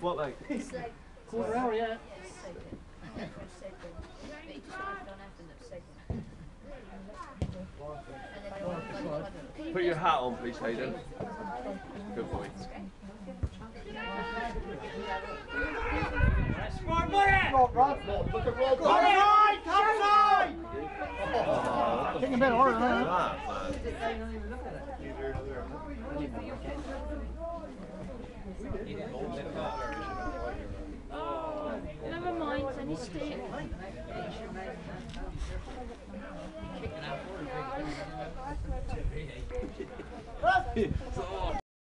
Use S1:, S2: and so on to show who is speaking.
S1: What, mate?
S2: Cornwall, yeah.
S1: Put your hat on, please, Hayden. Good boy.
S3: Come on, Rob. Look at Rob. Come side! Come side!
S2: Taking a bit harder than that.
S4: Oh, never mind, any stick.